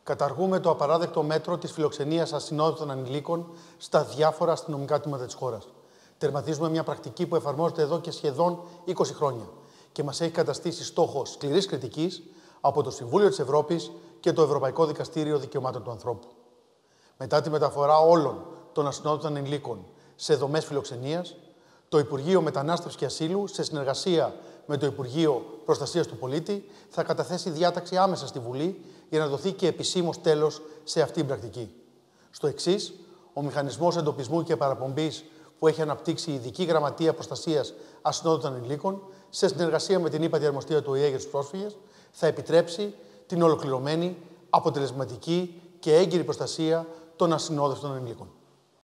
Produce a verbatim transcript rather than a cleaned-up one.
Καταργούμε το απαράδεκτο μέτρο της φιλοξενίας ασυνόδευτων ανηλίκων στα διάφορα αστυνομικά τμήματα της χώρας. Τερματίζουμε μια πρακτική που εφαρμόζεται εδώ και σχεδόν είκοσι χρόνια και μας έχει καταστήσει στόχο σκληρής κριτικής από το Συμβούλιο της Ευρώπης και το Ευρωπαϊκό Δικαστήριο Δικαιωμάτων του Ανθρώπου. Μετά τη μεταφορά όλων των ασυνόδευτων ανηλίκων σε δομές φιλοξενίας, το Υπουργείο Μετανάστευσης και Ασύλου, σε συνεργασία με το Υπουργείο Προστασίας του Πολίτη, θα καταθέσει διάταξη άμεσα στη Βουλή για να δοθεί και επισήμως τέλος σε αυτή την πρακτική. Στο εξής, ο μηχανισμός εντοπισμού και παραπομπής που έχει αναπτύξει η Ειδική Γραμματεία Προστασίας Ασυνόδευτων Ανηλίκων, σε συνεργασία με την ΥΠΑΤΗ Αρμοστία του ΟΗΕ για τους πρόσφυγες, θα επιτρέψει την ολοκληρωμένη, αποτελεσματική και έγκυρη προστασία των ασυνόδευτων ανηλίκων.